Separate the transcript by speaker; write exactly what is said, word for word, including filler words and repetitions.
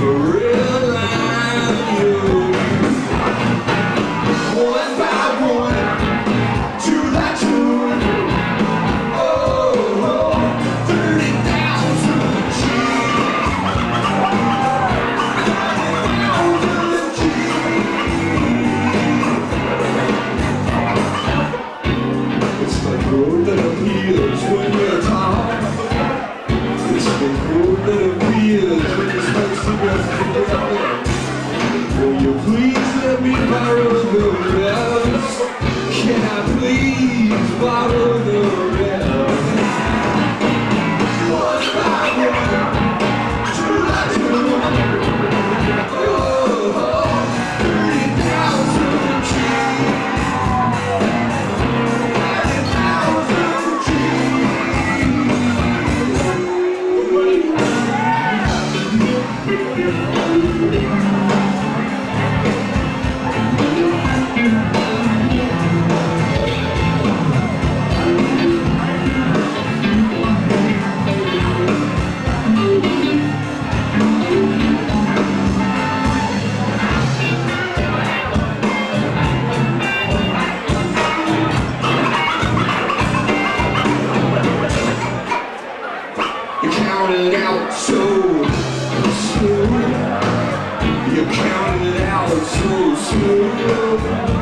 Speaker 1: road that appears when you're tired. It's the road that appears when you smoke cigarettes together. Will you please let me borrow the rest? Can I please borrow the rest? One by one, two by two. Oh, oh, thirty thousand trees. Counted out so slow. You counted out so slow.